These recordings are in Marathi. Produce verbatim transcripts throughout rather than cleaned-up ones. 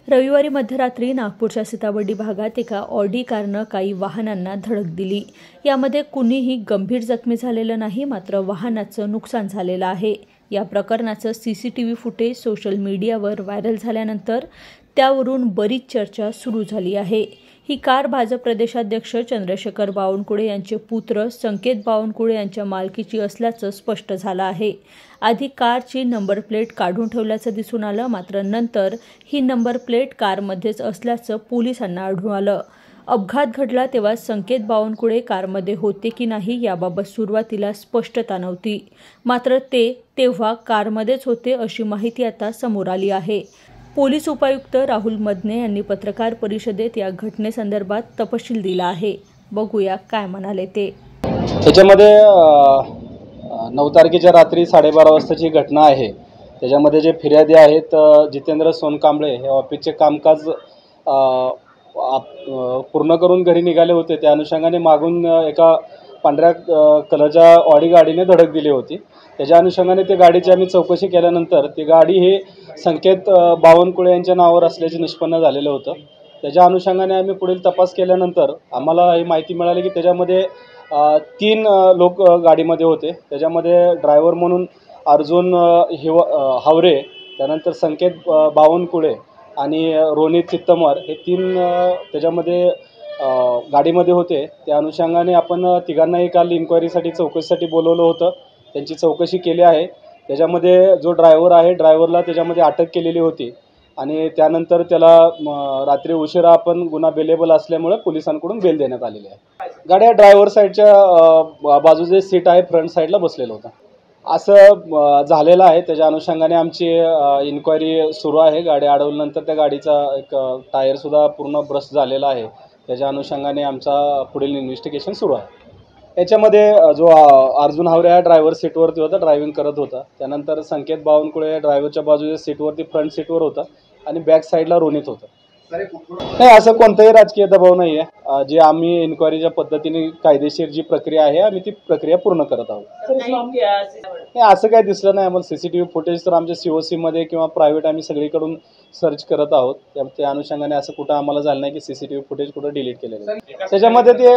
रविवारी मध्यरात्री नागपूरच्या सीताबर्डी भागात एका ऑडी कारनं काही वाहनांना धडक दिली। यामध्ये कुणीही गंभीर जखमी झालेलं नाही, मात्र वाहनाचं नुकसान झालेलं आहे। या प्रकरणाचं सीसीटीव्ही फुटेज सोशल मीडियावर व्हायरल झाल्यानंतर त्यावरून बरीच चर्चा सुरू झाली आहे। ही कार भाजप प्रदेशाध्यक्ष चंद्रशेखर बावनकुळे यांचे पुत्र संकेत बावनकुळे यांच्या मालकीची असल्याचं स्पष्ट झालं आहे। आधी कारची नंबर प्लेट काढून ठेवल्याचं दिसून आलं, मात्र नंतर ही नंबर प्लेट कारमध्येच असल्याचं पोलिसांना आढळून आलं। अपघात घडला तेव्हा संकेत बावनकुळे कारमध्ये होते की नाही याबाबत सुरुवातीला स्पष्टता नव्हती, मात्र ते तेव्हा कारमध्येच होते अशी माहिती आता समोर आली आहे। पोलीस उपायुक्त राहुल मदने यांनी पत्रकार परिषदेत या घटनेसंदर्भात तपशील दिला आहे। बघूया काय म्हणाले ते। त्याच्यामध्ये नऊ तारखेच्या रात्री साडेबारा वाजताची घटना आहे। त्याच्यामध्ये जे फिर्यादी आहेत जितेंद्र सोनकांबळे हे ऑफिसचे कामकाज पूर्ण करून घरी निघाले होते। त्या अनुषंगाने मागून एका पांढऱ्या कलरच्या ऑडी गाडीने धडक दिली होती। त्याच्या अनुषंगाने ते गाडीची आम्ही चौकशी केल्यानंतर ती गाडी ही संकेत बावनकुळे यांच्या नावावर असल्याचे निष्पन्न झालेलं होतं। त्याच्या अनुषंगाने आम्ही पुढील तपास केल्यानंतर आम्हाला ही माहिती मिळाली की त्याच्यामध्ये तीन लोक गाडीमध्ये होते। त्याच्यामध्ये ड्रायव्हर म्हणून अर्जुन हिव हावरे, त्यानंतर संकेत बावनकुळे आणि रोनित चित्तमवार हे तीन त्याच्यामध्ये गाडीमध्ये होते। त्या अनुषंगाने आपण तिघांनाही काल इन्क्वायरीसाठी चौकशीसाठी बोलवलं होतं। त्यांची चौकशी केली आहे। त्याच्यामध्ये जो ड्रायव्हर आहे ड्रायव्हरला त्याच्यामध्ये अटक केलेली होती आणि त्यानंतर त्याला रात्री उशिरा आपण गुन्हा बेलेबल असल्यामुळे पोलिसांकडून बेल देण्यात आलेली आहे। गाड्या ड्रायव्हर साईडच्या बाजूचे सीट आहे, फ्रंट साईडला बसलेलं होतं असं झालेलं आहे। त्याच्या अनुषंगाने आमची इन्क्वायरी सुरू आहे। गाडी अडवल्यानंतर त्या गाडीचा एक टायरसुद्धा पूर्ण ब्रस्ट झालेला आहे। त्याच्या अनुषंगाने आमचा पुढील इन्व्हेस्टिगेशन सुरू आहे। याच्यामध्ये जो अर्जुन हावरे हा ड्रायव्हर सीटवरती होता, ड्रायव्हिंग करत होता। त्यानंतर संकेत बावनकुळे ड्रायव्हरच्या बाजूच्या सीटवरती फ्रंट सीटवर होता आणि बॅक साईडला रोनित होता। नाही, असं कोणताही राजकीय दबाव नाही आहे। जे आम्ही इन्क्वायरीच्या पद्धतीने कायदेशीर जी प्रक्रिया आहे आम्ही ती प्रक्रिया पूर्ण करत आहोत। नाही, असं काही दिसलं नाही आम्हाला। सीसीटीव्ही फुटेज तर आमच्या सीओसी मध्ये किंवा प्रायव्हेट आम्ही सगळीकडून सर्च करत आहोत। त्या अनुषंगाने असं कुठं आम्हाला झालं नाही की सीसीटीव्ही फुटेज कुठं डिलीट केलेलं आहे। त्याच्यामध्ये ते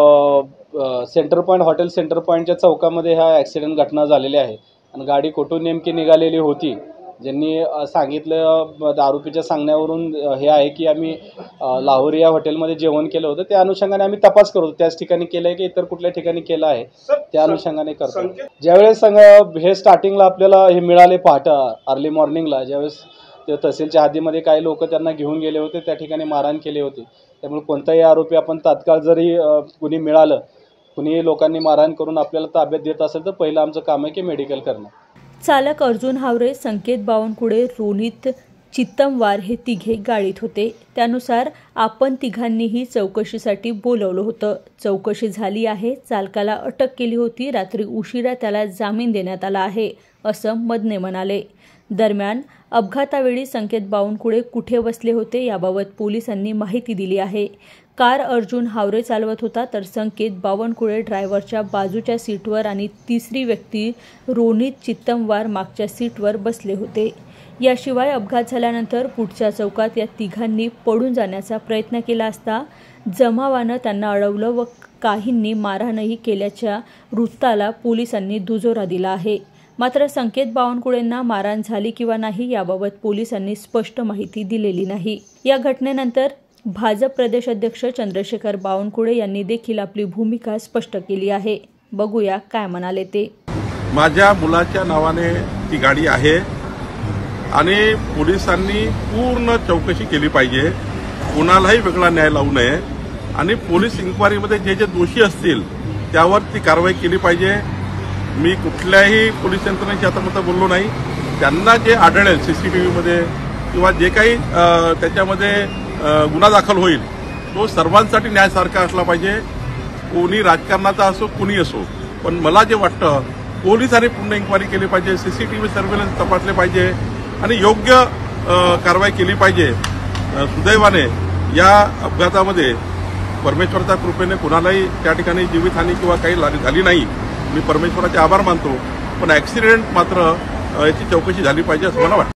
सेंटर पॉईंट हॉटेल सेंटर पॉईंटच्या चौकामध्ये ह्या ॲक्सिडेंट घटना झालेली आहे आणि गाडी कुठून नेमकी निघालेली होती, ज्यांनी सांगितलं आरोपीच्या सांगण्यावरून हे आहे की आम्ही लाहोर या हॉटेलमध्ये जेवण केलं होतं। त्या अनुषंगाने आम्ही तपास करतो, त्याच ठिकाणी केलं आहे की इतर कुठल्या ठिकाणी केलं आहे त्या अनुषंगाने करतो। ज्यावेळेस सांग हे स्टार्टिंगला आपल्याला हे मिळाले पहाटा अर्ली मॉर्निंगला, ज्यावेळेस ते तहसीलच्या हद्दीमध्ये काही लोक त्यांना घेऊन गेले होते, त्या ठिकाणी मारहाण केली होती। त्यामुळे कोणताही आरोपी आपण तात्काळ जरी कुणी मिळालं, कुणी लोकांनी मारहाण करून आपल्याला ताब्यात देत असेल तर पहिलं आमचं काम आहे की मेडिकल करणं। चालक अर्जुन हावरे, संकेत बावनकुळे, रोनित चित्तमवार हे तिघे गाडीत होते। त्यानुसार आपण तिघांनीही चौकशीसाठी बोलवलं होतं। चौकशी झाली आहे, चालकाला अटक केली होती, रात्री उशिरा त्याला जामीन देण्यात आला आहे असं मदने म्हणाले। दरम्यान अपघातावेळी संकेत बावनकुळे कुठे बसले होते याबाबत पोलिसांनी माहिती दिली आहे। कार अर्जुन हावरे चालवत होता, तर संकेत बावनकुळे ड्रायव्हरच्या बाजूच्या सीटवर आणि तिसरी व्यक्ती रोनित चित्तमवार मागच्या सीटवर बसले होते। याशिवाय अपघात झाल्यानंतर पुढच्या चौकात या तिघांनी पळून जाण्याचा प्रयत्न केला असता जमावानं त्यांना अडवलं व काहींनी मारहाणही केल्याच्या वृत्ताला पोलिसांनी दुजोरा दिला आहे। मात्र संकेत बावनकुळेंना मारहाण झाली किंवा नाही याबाबत पोलिसांनी स्पष्ट माहिती दिलेली नाही। या घटनेनंतर भाजप प्रदेशाध्यक्ष चंद्रशेखर बावनकुळे यांनी देखील आपली भूमिका स्पष्ट केली आहे। बघूया काय म्हणाले ते। माझ्या मुलाच्या नावाने ती गाडी आहे आणि पोलिसांनी पूर्ण चौकशी केली पाहिजे, कुणालाही वेगळा न्याय लावू नये आणि पोलीस इन्क्वायरीमध्ये जे जे दोषी असतील त्यावर ती कारवाई केली पाहिजे। मी कुठल्याही पोलीस यंत्रणेची आता बोललो नाही। त्यांना जे आढळेल सीसीटीव्हीमध्ये किंवा जे काही त्याच्यामध्ये गुन्हा दाखल होईल तो सर्वांसाठी न्यायासारखा असला पाहिजे। कोणी राजकारणाचा असो, कुणी असो, पण मला जे वाटतं पोलिसांनी पूर्ण इन्क्वायरी केली पाहिजे, सीसीटीव्ही सर्व्हेलन्स तपासले पाहिजे आणि योग्य कारवाई केली पाहिजे। सुदैवाने या अपघातामध्ये परमेश्वराच्या कृपेने कुणालाही त्या ठिकाणी जीवितहानी किंवा काही झाली नाही। मी परमेश्वराचे आभार मानतो, पण ॲक्सिडेंट मात्र याची चौकशी झाली पाहिजे असं मला वाटतं।